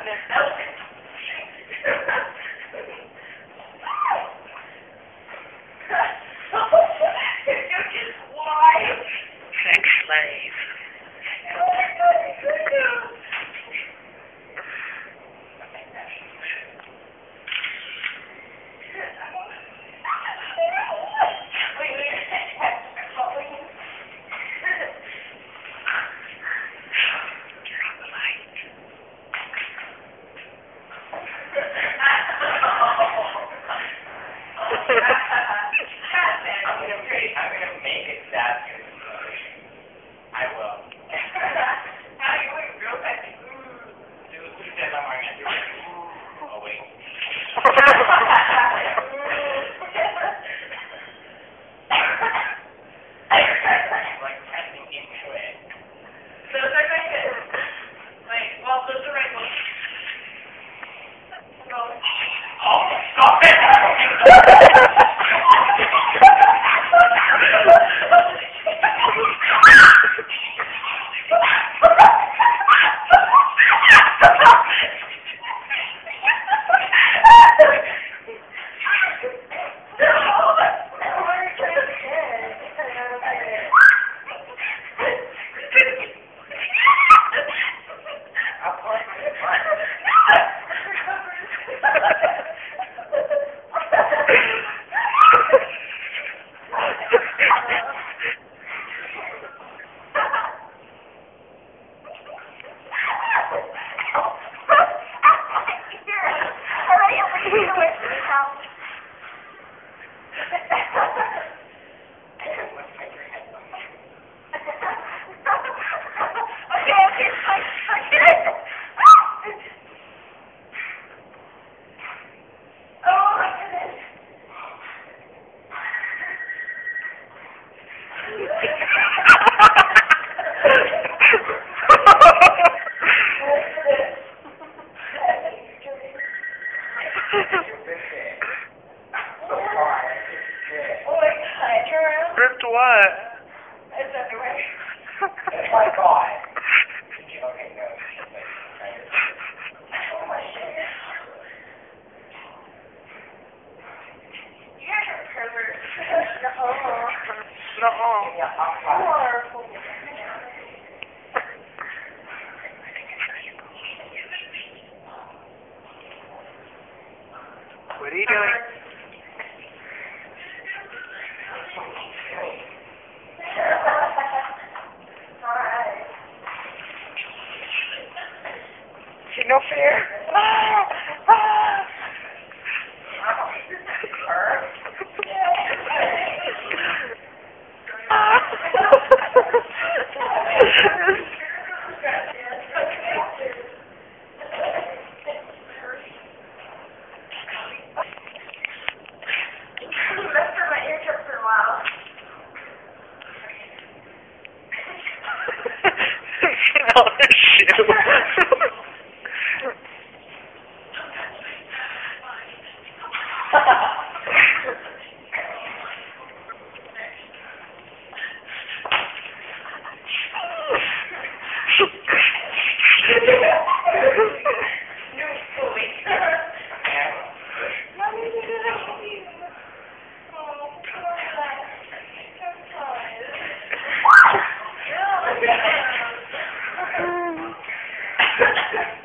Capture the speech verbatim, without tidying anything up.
Sex slave. I'm gonna make it that good. I will. How do you look real sexy? Do who says I'm wearing a dress? Oh wait. Like pressing into it. Those are going to like well those are right ones. No. Oh stop it! Ripped what? It's underwear. Oh my god. Okay, no. Oh my shit. You guys are perverts. No. No. What are you doing? See, no fear. Ah! Ah! Another shoe. Yeah.